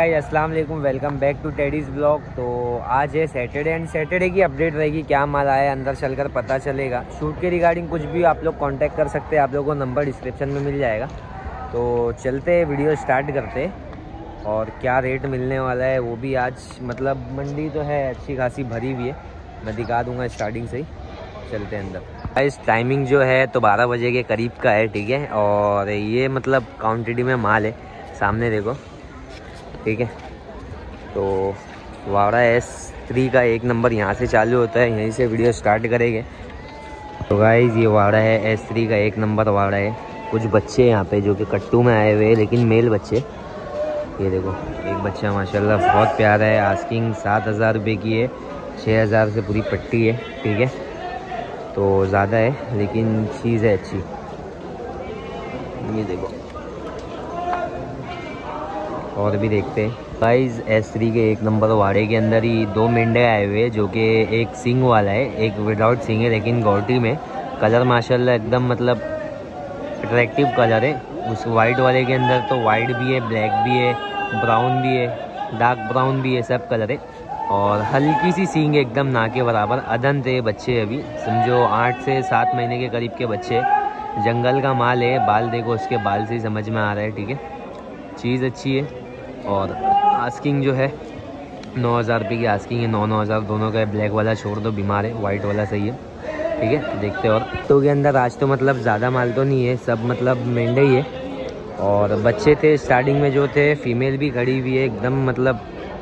अस्सलाम वालेकुम, welcome back to Teddy's blog. तो आज है सैटरडे एंड सैटरडे की अपडेट रहेगी। क्या माल आया है अंदर चलकर पता चलेगा। शूट के रिगार्डिंग कुछ भी आप लोग कांटेक्ट कर सकते हैं, आप लोगों को नंबर डिस्क्रिप्शन में मिल जाएगा। तो चलते हैं, वीडियो स्टार्ट करते हैं। और क्या रेट मिलने वाला है वो भी आज, मतलब मंडी तो है अच्छी खासी भरी हुई है, मैं दिखा दूँगा स्टार्टिंग से ही। चलते हैं अंदर। इस टाइमिंग जो है तो 12 बजे के करीब का है, ठीक है। और ये मतलब क्वान्टिटी में माल है, सामने देखो, ठीक है। तो वाड़ा S3 का 1 नंबर यहाँ से चालू होता है, यहीं से वीडियो स्टार्ट करेंगे। तो गाइस ये वाड़ा है S3 का 1 नंबर वाड़ा है। कुछ बच्चे यहाँ पे जो कि कट्टू में आए हुए हैं, लेकिन मेल बच्चे। ये देखो एक बच्चा माशाल्लाह बहुत प्यारा है। आस्किंग 7,000 रुपये की है, 6,000 से पूरी पट्टी है, ठीक है। तो ज़्यादा है लेकिन चीज़ है अच्छी। ये देखो और भी देखते हैं गाइस। S3 के 1 नंबर वाड़े के अंदर ही 2 मेंढे आए हुए हैं, जो कि एक सिंग वाला है, एक विदाउट सिंग है, लेकिन गौटी में। कलर माशाल्लाह एकदम मतलब अट्रैक्टिव कलर है। उस वाइट वाले के अंदर तो वाइट भी है, ब्लैक भी है, ब्राउन भी है, डार्क ब्राउन भी है, सब कलर है। और हल्की सी सींग एकदम ना के बराबर। अदन थे बच्चे, अभी समझो 8 से 7 महीने के करीब के बच्चे। जंगल का माल है, बाल देखो उसके, बाल से ही समझ में आ रहा है, ठीक है। चीज़ अच्छी है। और आस्किंग जो है 9,000 रुपये की आस्किंग है। 9,000 दोनों का है। ब्लैक वाला छोड़ दो, बीमार है, वाइट वाला सही है, ठीक है। देखते हैं। और तो के अंदर आज तो मतलब ज़्यादा माल तो नहीं है, सब मतलब मेंढे ही है। और बच्चे थे स्टार्टिंग में जो थे, फीमेल भी खड़ी हुई है एकदम, मतलब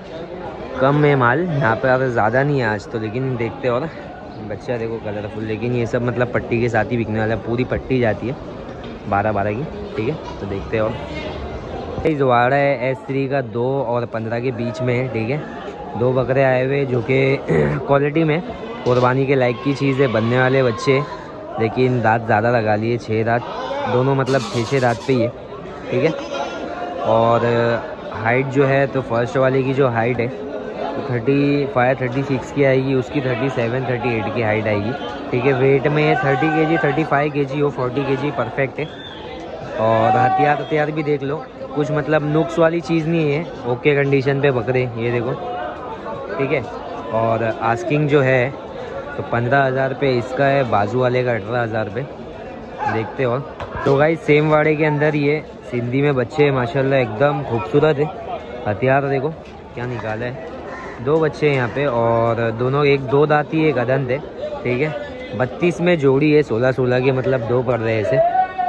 कम है माल यहाँ पर, ज़्यादा नहीं है आज तो। लेकिन देखते और बच्चा देखो कलरफुल, लेकिन ये सब मतलब पट्टी के साथ ही बिकने वाला है। पूरी पट्टी जाती है 12-12 की, ठीक है। तो देखते हैं। और इस वाड़ा है S3 का 2 और 15 के बीच में है, ठीक है। 2 बकरे आए हुए जो कि क्वालिटी में कुर्बानी के लायक की चीज़ है। बनने वाले बच्चे, लेकिन दांत ज़्यादा लगा लिए, 6 दांत दोनों, मतलब 6-6 दांत पे ही है, ठीक है। और हाइट जो है तो फर्स्ट वाले की जो हाइट है तो 35-36 की आएगी, उसकी 37-38 की हाइट आएगी, ठीक है। वेट में 30 kg 35 kg हो, 40 kg परफेक्ट है। और हथियार भी देख लो, कुछ मतलब नुक्स वाली चीज़ नहीं है, ओके कंडीशन पे बकरे, ये देखो, ठीक है। और आस्किंग जो है तो 15,000 रुपये इसका है, बाजू वाले का 18,000 रुपये। देखते और तो गाइस सेम वाड़े के अंदर ये सिंधी में बच्चे माशाल्लाह एकदम खूबसूरत है। हथियार देखो क्या निकाला है। 2 बच्चे हैं यहाँ पे, और दोनों, एक 2 दांती एक अदंत है, ठीक है। 32 में जोड़ी है, 16-16 के, मतलब 2 पड़ रहे हैं ऐसे।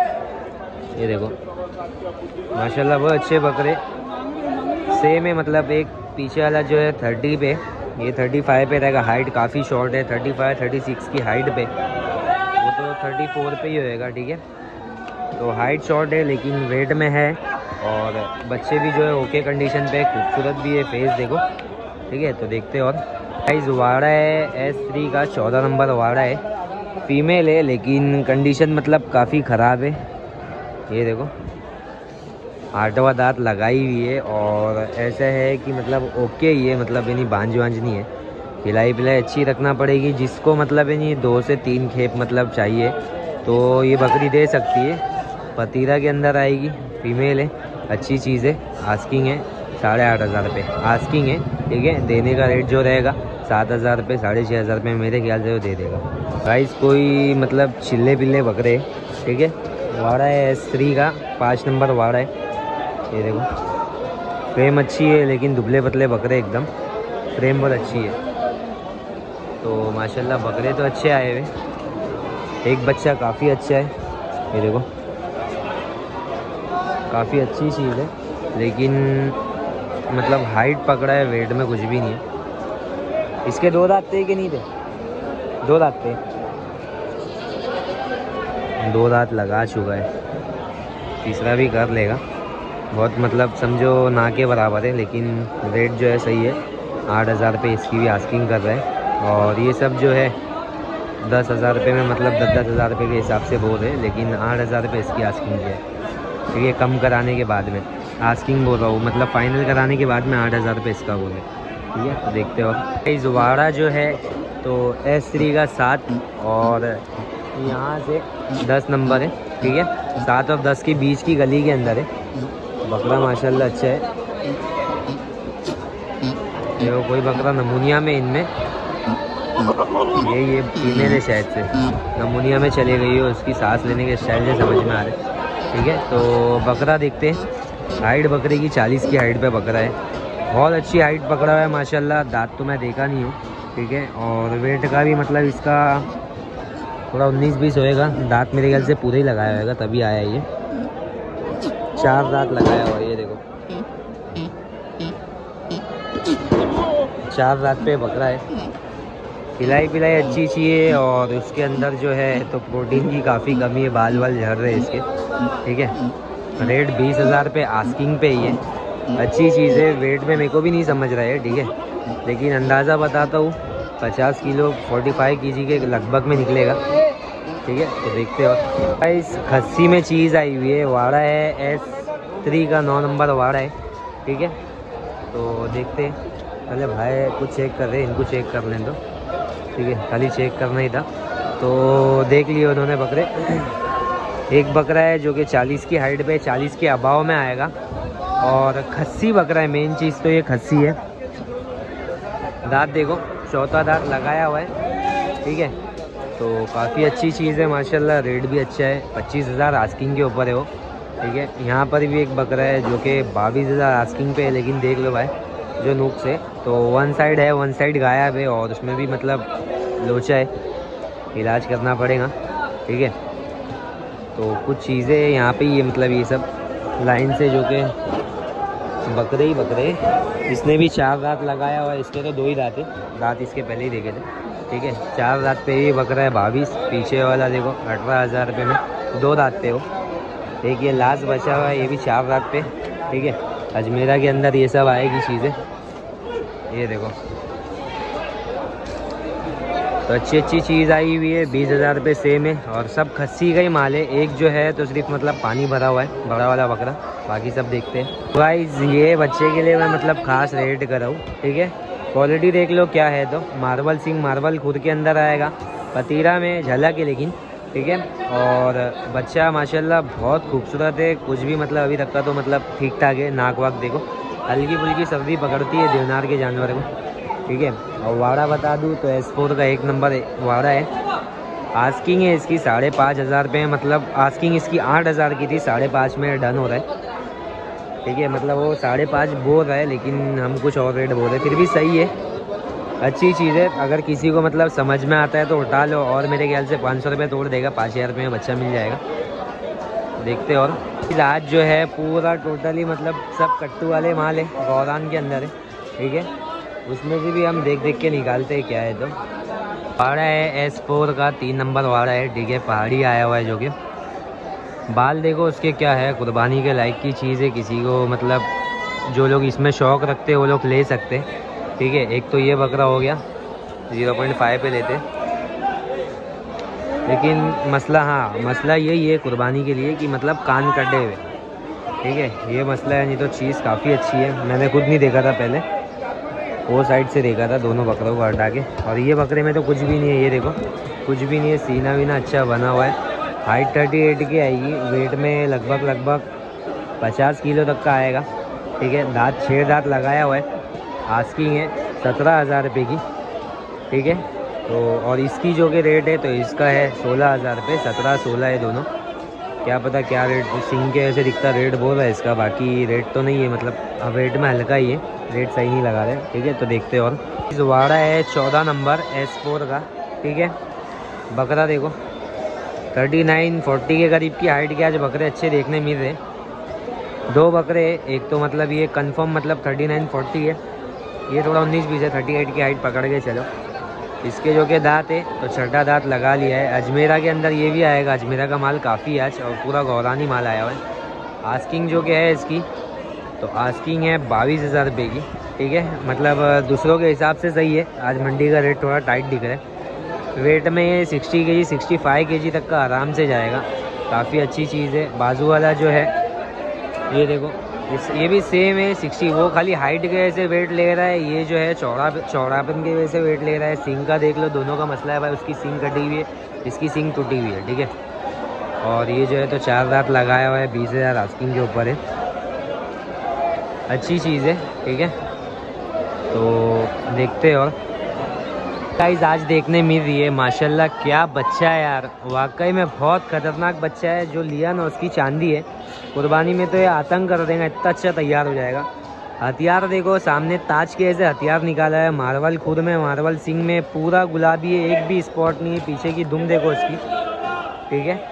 ये देखो माशाल्लाह बहुत अच्छे बकरे सेम है। मतलब एक पीछे वाला जो है 30 पे, ये 35 पे रहेगा। हाइट काफ़ी शॉर्ट है, 35-36 की हाइट पे, वो तो 34 पे ही होएगा, ठीक है। तो हाइट शॉर्ट है लेकिन वेट में है। और बच्चे भी जो है ओके कंडीशन पे, खूबसूरत भी है, फेस देखो, ठीक है। तो देखते हैं। और गाइस वाड़ा है S3 का 14 नंबर वाड़ा है, फीमेल है, लेकिन कंडीशन मतलब काफ़ी ख़राब है। ये देखो 8वां दांत लगाई हुई है। और ऐसा है कि मतलब ओके ही है, मतलब यानी बांझ नहीं है। खिलाई पिलाई अच्छी रखना पड़ेगी, जिसको मतलब यानी 2 से 3 खेप मतलब चाहिए तो ये बकरी दे सकती है। पतीरा के अंदर आएगी, फीमेल है, अच्छी चीज़ है। आस्किंग है 8,500 रुपये आस्किंग है, ठीक है। देने का रेट जो रहेगा 7,000 रुपये, 6,500 रुपये मेरे ख्याल से वो दे देगा। प्राइस कोई मतलब छिल्ले पिल्ले बकरे, ठीक है। वाड़ा है S3 का 5 नंबर वाड़ा है। ये देखो फ्रेम अच्छी है, लेकिन दुबले पतले बकरे एकदम, फ्रेम बहुत अच्छी है। तो माशाल्लाह बकरे तो अच्छे आए हुए। एक बच्चा काफ़ी अच्छा है, ये देखो काफ़ी अच्छी चीज़ है, लेकिन मतलब हाइट पकड़ा है, वेट में कुछ भी नहीं है। इसके 2 दांत थे कि नहीं थे? 2 दांत थे, 2 दांत लगा चुका है, तीसरा भी कर लेगा। बहुत मतलब समझो ना के बराबर है, लेकिन रेट जो है सही है। 8,000 रुपये इसकी भी आस्किंग कर रहा है। और ये सब जो है 10,000 रुपये में, मतलब 10,000 रुपये के हिसाब से बोल रहे हैं, लेकिन 8,000 रुपये इसकी आस्किंग है, ठीक है। कम कराने के बाद में आस्किंग बोल रहा हूँ, मतलब फाइनल कराने के बाद में 8,000 रुपये इसका बोल है, ठीक है। तो देखते हो। इस वाड़ा जो है तो S3 का 7 और यहाँ से 10 नंबर है, ठीक है। 7 और 10 के बीच की गली के अंदर है। बकरा माशाल्लाह अच्छा है। देखो कोई बकरा नमूनिया में इनमें ये फीमेल है शायद से, नमूनिया में चली गई है, उसकी सांस लेने के स्टाइल से समझ में आ रहा है। ठीक है, तो बकरा देखते हैं। हाइट बकरे की 40 की हाइट पे बकरा है, बहुत अच्छी हाइट पकड़ा हुआ है माशाल्लाह। दांत तो मैं देखा नहीं हूँ। ठीक है, और वेट का भी मतलब इसका थोड़ा 19-20 होएगा। दांत मेरे ख्याल से पूरे ही लगाया होगा तभी आया ये। 4 दांत लगाया हुआ है, ये देखो 4 दांत पे बकरा है। खिलाई पिलाई अच्छी चाहिए, और उसके अंदर जो है तो प्रोटीन की काफ़ी कमी है, बाल वाल झड़ रहे हैं इसके। ठीक है, रेट 20,000 पे आस्किंग पे ही है। अच्छी चीज़ है, वेट में मेरे को भी नहीं समझ रहा है। ठीक है, लेकिन अंदाज़ा बताता हूँ 50 किलो 45 kg के लगभग में निकलेगा। ठीक है, तो देखते हो। इस खस्सी में चीज़ आई हुई है, वाड़ा है S3 का 9 नंबर वाड़ा है। ठीक है, तो देखते हैं। पहले भाई कुछ चेक कर रहे हैं, इनको चेक कर लें तो। ठीक है, खाली चेक करना ही था। तो देख लिए उन्होंने बकरे। एक बकरा है जो कि 40 की हाइट पे 40 के अभाव में आएगा, और खस्सी बकरा है। मेन चीज़ तो ये खस्सी है। दांत देखो, चौथा दांत लगाया हुआ है। ठीक है, तो काफ़ी अच्छी चीज़ है माशाल्लाह। रेट भी अच्छा है, 25,000 आस्किंग के ऊपर है वो। ठीक है, यहाँ पर भी एक बकरा है जो कि 22,000 आस्किंग पे है, लेकिन देख लो भाई जो नुक से तो वन साइड है, वन साइड गायब है, और उसमें भी मतलब लोचा है, इलाज करना पड़ेगा। ठीक है, तो कुछ चीज़ें यहाँ पे ये मतलब ये सब लाइन से जो कि बकरे ही बकरे। इसने भी 4 दांत लगाया हुआ है, इसके तो 2 ही दांत है, दांत इसके पहले ही देखे थे। ठीक है, 4 दांत पे ये बकरा है 22। पीछे वाला देखो 18,000 रुपये में 2 दांत पे हो। एक ये लास्ट बचा हुआ है, ये भी 4 दांत पे। ठीक है, अजमेरा के अंदर ये सब आएगी चीज़ें, ये देखो। तो अच्छी चीज़ आई हुई है, 20,000 रुपये सेम है, और सब खस्सी का ही माल है। एक जो है तो सिर्फ मतलब पानी भरा हुआ है, बड़ा वाला बकरा, बाकी सब देखते हैं। गाइस ये बच्चे के लिए मैं मतलब खास रेट कर रहा हूँ। ठीक है, क्वालिटी देख लो क्या है। तो मार्बल सिंग, मार्बल खुद के अंदर आएगा, पतीरा में झलक है लेकिन। ठीक है, और बच्चा माशाल्लाह बहुत खूबसूरत है। कुछ भी मतलब अभी तक का तो मतलब ठीक ठाक है। नाक वाक देखो, हल्की फुल्की सर्दी पकड़ती है देवनार के जानवर को। ठीक है, और वाड़ा बता दूँ तो S4 का 1 नंबर वाड़ा है। आस्किंग है इसकी 5,500 रुपये, मतलब आस्किंग इसकी 8,000 की थी, 5.5 में डन हो रहा है। ठीक है, मतलब वो 5.5 बोल रहा है, लेकिन हम कुछ और रेट बोल रहे हैं, फिर भी सही है, अच्छी चीज़ है। अगर किसी को मतलब समझ में आता है तो उठा लो, और मेरे ख्याल से 500 रुपये तोड़ देगा, 5,000 रुपये में बच्चा मिल जाएगा। देखते। और आज जो है पूरा टोटली मतलब सब कट्टू वाले माल है, गौरान के अंदर है। ठीक है, उसमें से भी हम देख के निकालते हैं क्या है। तो वाड़ा है S4 का 3 नंबर वाड़ा है। ठीक है, पहाड़ी आया हुआ है जो कि बाल देखो उसके क्या है, कुर्बानी के लायक की चीज़ है। किसी को मतलब जो लोग इसमें शौक़ रखते हैं वो लोग ले सकते हैं। ठीक है, एक तो ये बकरा हो गया, 0.5 पे लेते, लेकिन मसला यही है कुर्बानी के लिए कि मतलब कान कटे हुए। ठीक है, ये मसला है, नहीं तो चीज़ काफ़ी अच्छी है। मैंने खुद नहीं देखा था पहले, वो साइड से देखा था दोनों बकरों को हटा के। और ये बकरे में तो कुछ भी नहीं है, ये देखो कुछ भी नहीं है, सीना वीना अच्छा बना हुआ है। हाइट 38 की आएगी, वेट में लगभग 50 किलो तक का आएगा। ठीक है, दांत 6 दांत लगाया हुआ है। आस्किंग है 17,000 रुपये की। ठीक है, तो और इसकी जो कि रेट है तो इसका है 16,000 रुपये, 17-16 है दोनों। क्या पता क्या रेट, सिंग के ऐसे दिखता रेट बोल रहा है इसका, बाकी रेट तो नहीं है, मतलब अब रेट में हल्का ही है, रेट सही नहीं लगा रहे। ठीक है, तो देखते हैं। और इस वाड़ा है 14 नंबर S4 का। ठीक है, बकरा देखो 39-40 के करीब की हाइट के आज बकरे अच्छे देखने मिल रहे। 2 बकरे, एक तो मतलब ये कंफर्म मतलब 39-40 है, ये थोड़ा 19-20 है, 38 की हाइट पकड़ के चलो। इसके जो के दांत है तो 6ठा दांत लगा लिया है। अजमेरा के अंदर ये भी आएगा, अजमेरा का माल काफ़ी आज, और पूरा गौरानी माल आया हुआ है। आस्किंग जो के है इसकी तो आस्किंग है 22,000 रुपये की। ठीक है, मतलब दूसरों के हिसाब से सही है, आज मंडी का रेट थोड़ा टाइट दिख रहा है। वेट में ये 60 kg 65 kg तक का आराम से जाएगा, काफ़ी अच्छी चीज़ है। बाजू वाला जो है ये देखो, ये भी सेम है 60, वो खाली हाइट के वजह से वेट ले रहा है, ये जो है चौड़ापन की वजह से वेट ले रहा है। सिंग का देख लो, दोनों का मसला है भाई, उसकी सिंग कटी हुई है, इसकी सिंग टूटी हुई है। ठीक है, और ये जो है तो 4 दांत लगाया हुआ है, 20,000 आस्किंग के ऊपर है, अच्छी चीज़ है। ठीक है, तो देखते और गाइस आज देखने मिल रही है माशाल्लाह क्या बच्चा है यार, वाकई में बहुत खतरनाक बच्चा है। जो लिया ना उसकी चांदी है, कुर्बानी में तो ये आतंक कर देगा, इतना अच्छा तैयार हो जाएगा। हथियार देखो सामने ताज के ऐसे हथियार निकाला है, मार्बल खुद में, मार्बल सिंग में, पूरा गुलाबी है, एक भी स्पॉट नहीं है। पीछे की दुम देखो इसकी, ठीक है,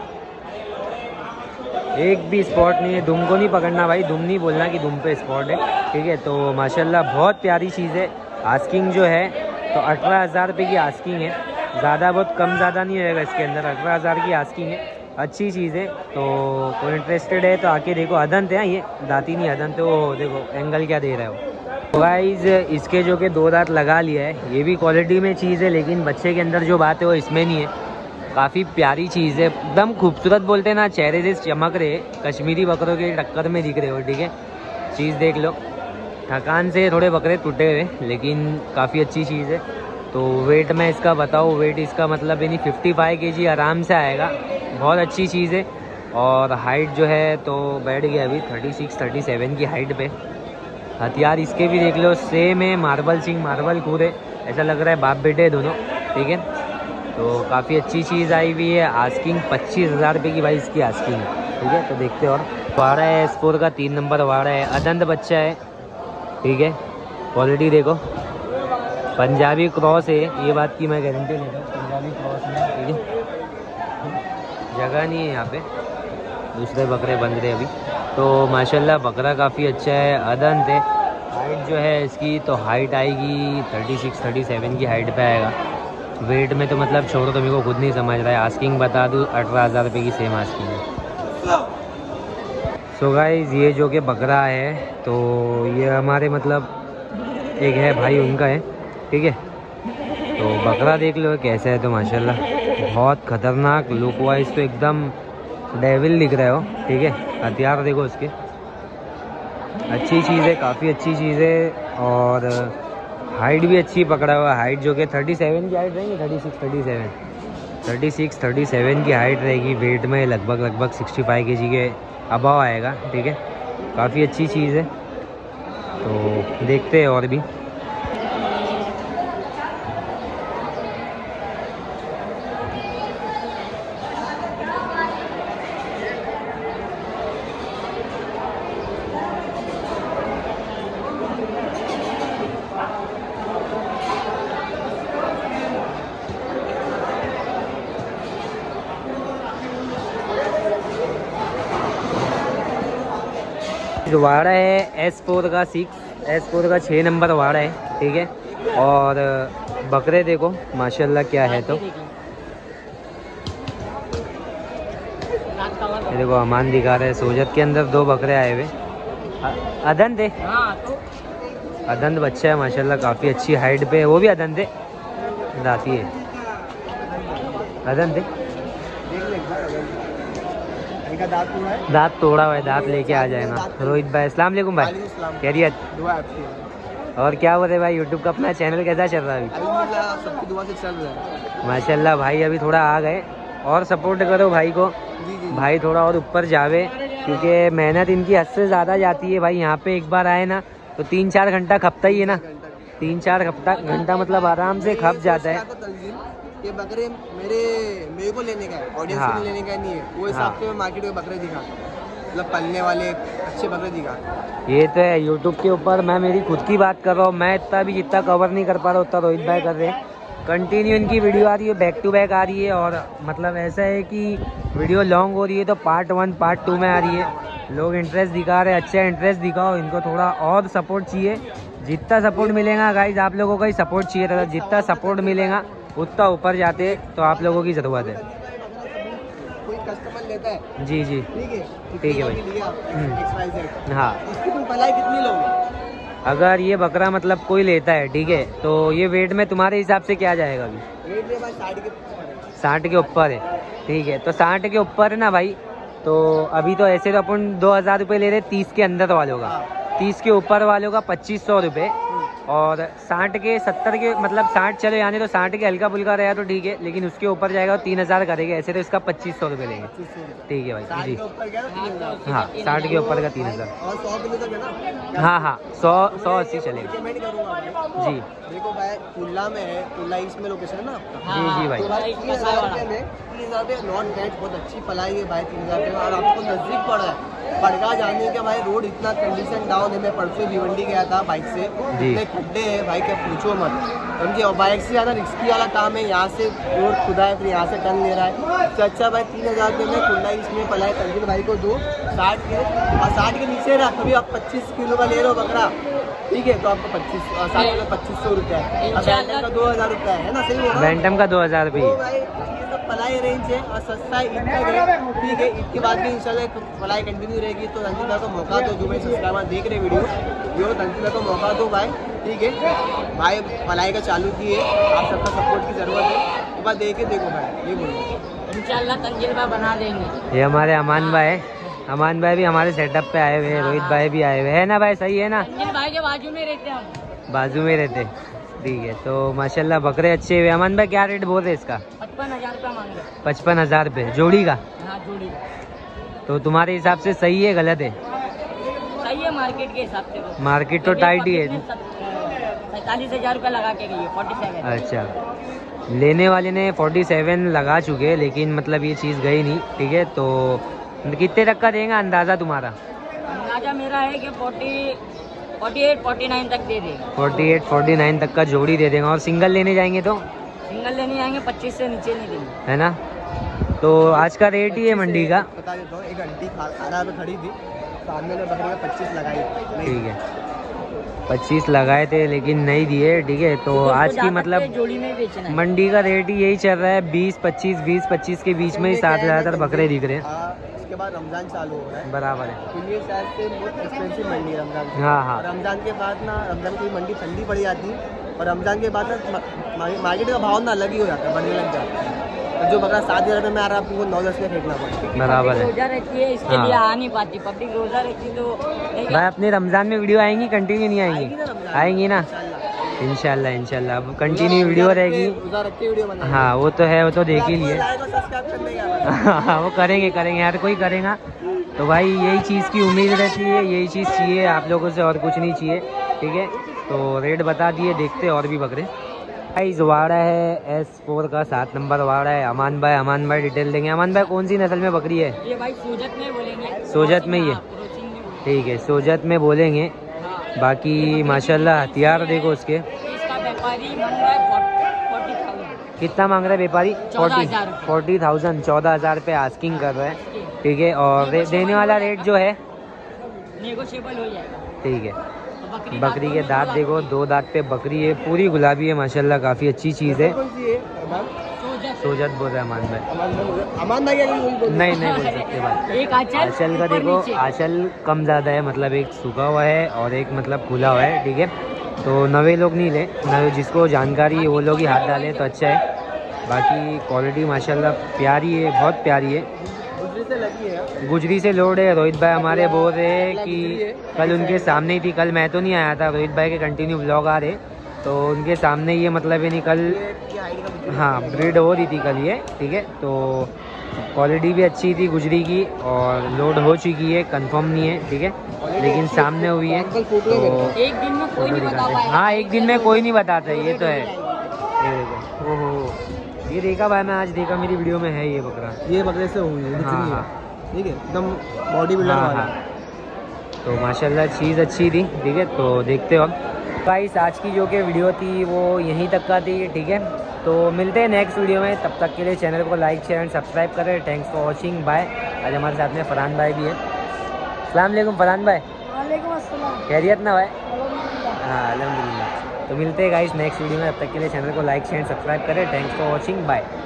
एक भी स्पॉट नहीं है। दुम को नहीं पकड़ना भाई, दुम नहीं बोलना कि दुम पे स्पॉट है, ठीक है। तो माशाल्लाह बहुत प्यारी चीज़ है। आस्किंग जो है तो 18,000 रुपये की आस्किंग है, ज़्यादा बहुत कम ज़्यादा नहीं होएगा इसके अंदर, 18,000 की आस्किंग है, अच्छी चीज़ है। तो कोई इंटरेस्टेड है तो आके देखो। अदंत है ये, दाती नहीं अदंत है। वो देखो एंगल क्या दे रहा है वो। गाइस इसके जो कि 2 दांत लगा लिया है, ये भी क्वालिटी में चीज़ है, लेकिन बच्चे के अंदर जो बात है वो इसमें नहीं है। काफ़ी प्यारी चीज़ है, एकदम खूबसूरत बोलते हैं ना, चेहरे से चमक रहे, कश्मीरी बकरों के टक्कर में दिख रहे हो, ठीक है। चीज़ देख लो, थकान से थोड़े बकरे टूटे हुए, लेकिन काफ़ी अच्छी चीज़ है। तो वेट मैं इसका बताऊँ, वेट इसका मतलब यानी 55 kg आराम से आएगा, बहुत अच्छी चीज़ है। और हाइट जो है तो बैठ गया अभी 36-37 की हाइट पे। हथियार इसके भी देख लो सेम है, मार्बल सिंग, मार्बल खूर है, ऐसा लग रहा है बाप बेटे दोनों, ठीक है। तो काफ़ी अच्छी चीज़ आई हुई है। आस्किंग 25,000 रुपये की भाई इसकी आस्किंग है, ठीक है। तो देखते और वाड़ा है, S4 का 3 नंबर वाड़ा है, अदंत बच्चा है, ठीक है। क्वालिटी देखो, पंजाबी क्रॉस है, ये बात की मैं गारंटी लेता हूँ, पंजाबी क्रॉस में, ठीक है। जगह नहीं है यहाँ पे, दूसरे बकरे बन रहे अभी। तो माशाल्लाह बकरा काफ़ी अच्छा है, अदंत है। हाइट जो है इसकी तो हाइट आएगी 36-37 की हाइट पे आएगा। वेट में तो मतलब छोड़ो, तो मेरे को खुद नहीं समझ रहा है। आस्किंग बता दूँ 18,000 रुपये की सेम आस्किंग है। सो गाइस ये जो कि बकरा है तो ये हमारे मतलब एक है भाई उनका है, ठीक है। तो बकरा देख लो कैसा है, तो माशाल्लाह बहुत ख़तरनाक लुक वाइज तो एकदम डेविल दिख रहा हो, ठीक है। हथियार देखो उसके, अच्छी चीज़ है, काफ़ी अच्छी चीज़ है। और हाइट भी अच्छी पकड़ा हुआ, हाइट जो कि 37 की हाइट रहेगी, 36-37 की हाइट रहेगी। वेट में लगभग 65 kg के अबाव आएगा, ठीक है। काफ़ी अच्छी चीज़ है। तो देखते हैं और भी। वाड़ा है S4 का 6 नंबर वाड़ा है, ठीक है। और बकरे देखो माशाल्लाह क्या है। तो ये देखो अमान दिखा रहे हैं, सोजत के अंदर 2 बकरे आए हुए। अदंत है, अदंत बच्चा है माशाल्लाह, काफ़ी अच्छी हाइट पे है। वो भी अदंत है, दाती है, अदंत है। दांत तोड़ा हुआ है, दांत लेके आ जाएगा। रोहित भाई अस्सलाम वालेकुम भाई, खैरियत? और क्या हो रहा है भाई, यूट्यूब का अपना चैनल कैसा चल रहा है अभी? सबकी दुआ से चल रहा है माशाल्लाह भाई, अभी थोड़ा आ गए और सपोर्ट करो भाई को। जी। भाई भाई थोड़ा और ऊपर जावे, क्योंकि मेहनत इनकी हद से ज़्यादा जाती है भाई। यहाँ पे एक बार आए ना तो 3-4 घंटा खपता ही है ना, 3-4 घंटा मतलब आराम से खप जाता है। ये बकरे मेरे को लेने का है, ऑडियंस को लेने का नहीं है। वो हिसाब से मैं मार्केट में बकरे दिखा, मतलब पलने वाले अच्छे बकरे दिखा। ये तो है यूट्यूब के ऊपर, मैं मेरी खुद की बात कर रहा हूँ, मैं इतना भी जितना कवर नहीं कर पा रहा उतना रोहित भाई कर रहे हैं। कंटिन्यू इनकी वीडियो आ रही है, बैक टू बैक आ रही है। और मतलब ऐसा है कि वीडियो लॉन्ग हो रही है तो पार्ट 1 पार्ट 2 में आ रही है। लोग इंटरेस्ट दिखा रहे हैं, अच्छा इंटरेस्ट दिखाओ, इनको थोड़ा और सपोर्ट चाहिए। जितना सपोर्ट मिलेगा गाइज, आप लोगों का ही सपोर्ट चाहिए था, जितना सपोर्ट मिलेगा उतना ऊपर जाते, तो आप लोगों की ज़रूरत है। कोई कस्टमर लेता है, जी ठीक है भाई। हाँ, इसकी तुम पलाई कितनी लोगे? अगर ये बकरा मतलब कोई लेता है, ठीक है, तो ये वेट में तुम्हारे हिसाब से क्या जाएगा अभी? वेट में भाई 60 के ऊपर है, ठीक है। तो 60 के ऊपर है ना भाई, तो अभी तो ऐसे तो अपन 2,000 रुपये ले रहे 30 के अंदर वालों का, 30 के ऊपर वालों का 2500 रुपये। और 60 के 70 के मतलब 60 चलो यानी तो 60 के हल्का फुल्का रहा तो ठीक है, लेकिन उसके ऊपर जाएगा तो 3000 करेगा। ऐसे तो इसका 2500 रुपये लेंगे। ठीक है भाई जी। हाँ 60 के ऊपर का 3000। हाँ हाँ 100-180 चलेगा जी। देखो भाई कुल्ला में है, कुल्ला ईस्ट में लोकेशन है ना आपका। जी जी भाई। 3000 में नॉन वेज बहुत अच्छी पलाई है भाई 3000 में, और आपको नजदीक पड़ रहा है। बड़गा जाने के भाई रोड इतना कंडीशन डाउन है। मैं परसों भिवंडी गया था बाइक से, इतने खड्डे हैं भाई क्या पूछो मत, समझे। और बाइक से ज़्यादा रिस्की वाला काम है। यहाँ से रोड खुदा है, फिर यहाँ से टर्न ले रहा है। तो अच्छा भाई 3000 रुपये में कुल्ला इसमें पलाई तंजिल भाई को दो 60 के, और 60 के नीचे रहा। कभी आप 25 किलो का ले रहे हो बकरा, ठीक है, तो आपको 2500 रुपया है। अब बैंटम का 2000 रुपया है ना, सही होगा। बैंटम का 2000 रुपये पलाई रेंज है और सस्ता है, इतना है, ठीक है। इसके बाद भी इंशाल्लाह पलाई कंटिन्यू रहेगी। तो रंजीत भाई को मौका दो, जो भाई सब्सक्राइबर देख रहे वीडियो रंजीत भाई को मौका दो भाई, ठीक है भाई। पलाई का चालू की है, आप सबका सपोर्ट की जरूरत है। एक बार देख के देखो भाई, ये बोलो इंशाल्लाह तंजील भाई बना देंगे। ये हमारे अमान भाई है, अमान भाई भी हमारे सेटअप पे आए हुए हैं, रोहित भाई भी आए हुए हैं ना भाई, सही है ना। तंजील भाई के बाजू में रहते हम, बाजू में रहते, ठीक है। तो माशाल्लाह बकरे अच्छे हुए। अमान भाई क्या रेट बोल रहे इसका? 55,000 रुपया मांग रहे। 55,000 रुपये जोड़ी का? हाँ जोड़ी। तो तुम्हारे हिसाब से सही है गलत है? सही है मार्केट के हिसाब से। मार्केट तो टाइट ही है। 47,000 रुपया लगा के गई है 47। अच्छा, लेने वाले ने 47 लगा चुके हैं, लेकिन मतलब ये चीज़ गई नहीं, ठीक है। तो कितने तक का देंगे अंदाज़ा तुम्हारा? अंदाजा मेरा है कि 48-49 तक दे देगा। 48-49 तक का जोड़ी दे देगा। और सिंगल लेने जाएंगे तो? सिंगल लेने जाएंगे 25 से नीचे नहीं देंगे, है ना। तो आज का रेट ही है मंडी का। बता देता हूँ, एक आंटी खाना पे खड़ी थी, सामने ने बकरी का 25 लगाई, ठीक है 25 लगाए थे लेकिन नहीं दिए, ठीक है। तो आज की मतलब जोड़ी में बेचना है। मंडी का रेट ही यही चल रहा है 20-25 के बीच में ही 7,000 बकरे दिख रहे हैं। उसके बाद रमजान चालू हो रहा है, बराबर है। तो ये शायद से बहुत एक्सपेंसिव मंडी है रमजान। हाँ हाँ। रमजान के बाद ना, रमजान की मंडी ठंडी पड़ जाती है, और रमजान के बाद ना मार्केट का भाव ना अलग ही हो जाता है, बढ़ने लग जाता है। जो बकरा 7,000 रुपये में आ रहा है, आपको 9-10 में फेंकना पड़ेगा। बराबर है। रोजा रहती है, इसके लिए आ नहीं पाती पब्लिक, रोजा रहती तो भाई अपने रमजान में वीडियो आएंगी कंटिन्यू? नहीं आएंगी? आएंगी ना इंशाल्लाह। इंशाल्लाह अब कंटिन्यू वीडियो रहेगी। हाँ वो तो है, वो तो देख ही लिए। हाँ वो करेंगे यार, कोई करेगा। तो भाई यही चीज़ की उम्मीद रहती है, यही चीज़ चाहिए आप लोगों से, और कुछ नहीं चाहिए, ठीक है। तो रेट बता दिए, देखते और भी बकरे। भाई वाड़ा है S4 का 7 नंबर वाड़ा है। अमान भाई डिटेल देंगे। अमान भाई कौन सी नस्ल में बकरी है? ये भाई सोजत में बोलेंगे। सोजत में ये, ठीक है सोजत में बोलेंगे। बाकी माशाल्लाह हथियार देखो उसके। इसका व्यापारी मांग रहा है 40,000। कितना मांग रहा है व्यापारी? 40,000 14,000 रुपये आस्किंग कर रहा है, ठीक है। और देने वाला रेट जो है नेगोशिएबल हो जाएगा, ठीक है। बकरी के दांत देखो, 2 दांत पे बकरी है, पूरी गुलाबी है माशाल्लाह, काफ़ी अच्छी चीज़ है। सोजत बोल रहे अमान भाई। नहीं बोल सकते भाई। एक आंचल का देखो, आंचल कम ज़्यादा है, मतलब एक सूखा हुआ है और एक मतलब खुला हुआ है, ठीक है। तो नवे लोग नहीं ले, नवे जिसको जानकारी है वो लोग ही हाथ डालें तो अच्छा है। बाकी क्वालिटी माशाल्लाह प्यारी है, बहुत प्यारी है। गुजरी से लोड है। रोहित भाई हमारे बोल रहे हैं कि कल उनके सामने ही थी, कल मैं तो नहीं आया था, रोहित भाई के कंटिन्यू ब्लॉग आ रहे, तो उनके सामने ये मतलब है नहीं कल, हाँ ब्रीड हो रही थी कल ये, ठीक है। तो क्वालिटी भी अच्छी थी गुजरी की, और लोड हो चुकी है, कंफर्म नहीं है, ठीक है, लेकिन सामने हुई है। तो एक दिन में कोई नहीं बताता। हाँ एक दिन में कोई नहीं बताता, ये तो है। ये देखो, ओहो ये देखा भाई, मैं आज देखा मेरी वीडियो में है ये बकरा, ये बकरे से हुई है, हाँ ठीक है, एकदम बॉडी बिल्डर वाला। तो माशाल्लाह चीज़ अच्छी थी, ठीक है। तो देखते हो अब गाइस, आज की जो कि वीडियो थी वो यहीं तक का थी, ठीक है। तो मिलते हैं नेक्स्ट वीडियो में, तब तक के लिए चैनल को लाइक शेयर एंड सब्सक्राइब करें। Thanks for watching, bye. आज हमारे साथ में फरहान भाई भी है। अस्सलाम वालेकुम फरहान भाई। वालेकुम अस्सलाम। खैरियत ना भाई? हाँ अल्हम्दुलिल्लाह। तो मिलते हैं गाइस नेक्स्ट वीडियो में, तब तक के लिए चैनल को लाइक शेयर एंड सब्सक्राइब करें। Thanks for watching, bye.